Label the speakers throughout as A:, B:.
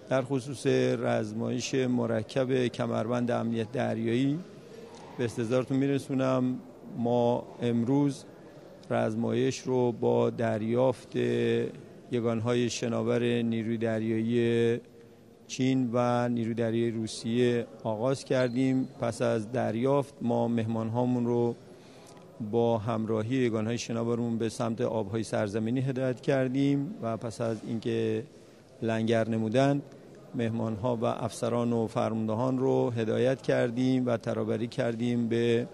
A: در خصوص رزمایش مرکب کمربند امنیت دریایی به استحضارتون میرسونم. ما امروز رزمایش رو با دریافت یگانهای شناور نیروی دریایی چین و نیروی دریایی روسیه آغاز کردیم. پس از دریافت ما مهمانهامون رو با همراهی یگانهای شناورمون به سمت آبهای سرزمینی هدایت کردیم و پس از اینکه لنگر نمودند مهمانها و افسران و فرماندهان رو هدایت کردیم و ترابری کردیم به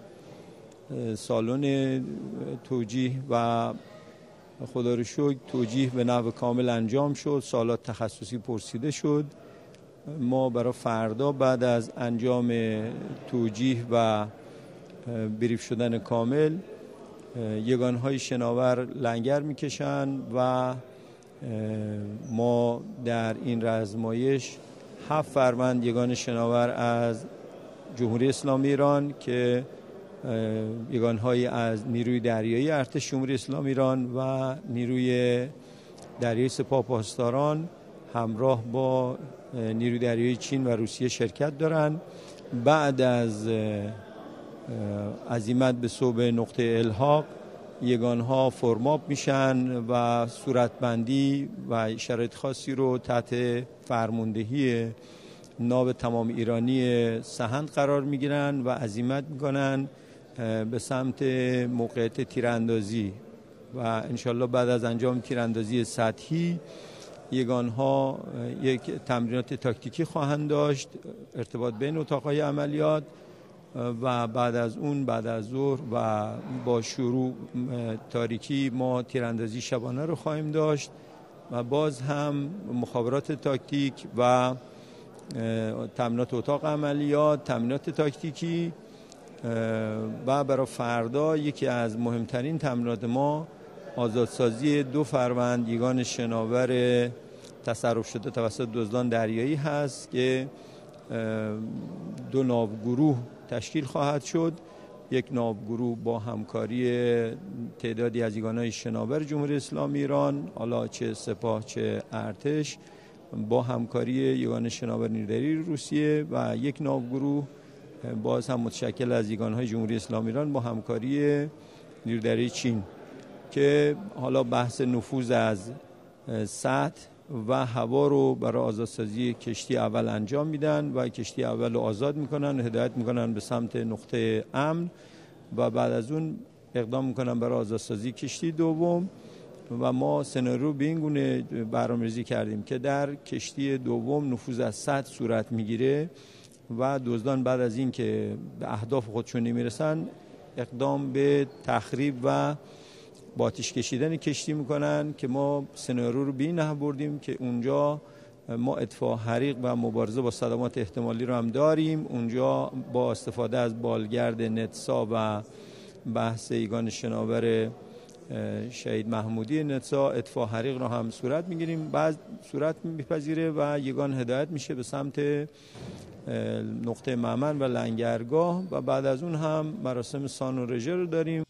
A: سالن توجیه و خدا رو شکر توجیه به نحو کامل انجام شد. سوالات تخصصی پرسیده شد. ما برای فردا بعد از انجام توجیه و بریف شدن کامل یگانهای شناور لنگر میکشن و ما در این رزمایش 7 فروند یگان شناور از جمهوری اسلامی ایران که یگانهای از نیروی دریایی ارتش جمهوری اسلامی ایران و نیروی دریایی سپاه پاسداران همراه با نیروی دریایی چین و روسیه شرکت دارند. بعد از عزیمت به صوب نقطه الحاق یگانها فرماب میشن و صورتبندی و شرایط خاصی رو تحت فرماندهی ناو تمام ایرانی سهند قرار میگیرن و عزیمت میکنن به سمت موقعیت تیراندازی و انشالله بعد از انجام تیراندازی سطحی یگانها یک تمرینات تاکتیکی خواهند داشت، ارتباط بین اتاقهای عملیات و بعد از اون بعد از ظهر و با شروع تاریکی ما تیراندازی شبانه رو خواهیم داشت و باز هم مخابرات تاکتیک و تمرینات اتاق عملیات، تمرینات تاکتیکی و برای فردا یکی از مهمترین تمرینات ما آزادسازی 2 فروند یگان شناور تصرف شده توسط دزدان دریایی هست که 2 ناوگروه تشکیل خواهد شد. یک ناوگروه با همکاری تعدادی از یگانهای شناور جمهوری اسلامی ایران، حالا چه سپاه چه ارتش، با همکاری یگان شناور نیروی دریایی روسیه و یک ناوگروه باز هم متشکل از یگانهای جمهوری اسلامی ایران با همکاری نیروی دریایی چین که حالا بحث نفوذ از سطح و هوا رو برای آزادسازی کشتی اول انجام میدن و کشتی اول رو آزاد میکنن و هدایت میکنن به سمت نقطه امن و بعد از اون اقدام میکنن برای آزادسازی کشتی دوم و ما سناریو به این گونه برنامه‌ریزی کردیم که در کشتی دوم نفوذ از سطح صورت میگیره و دزدان بعد از این که به اهداف خودشون نمیرسن اقدام به تخریب و با آتش کشیدن کشتی میکنن که ما سناریو رو به این نحو بردیم که اونجا ما اطفاء حریق و مبارزه با صدمات احتمالی رو هم داریم. اونجا با استفاده از بالگرد نتسا و بحث یگان شناور شهید محمودی نتسا اطفاء حریق رو هم صورت میگیریم، بعد صورت میپذیره و یگان هدایت میشه به سمت نقطه مأمن و لنگرگاه و بعد از اون هم مراسم سان و رژه رو داریم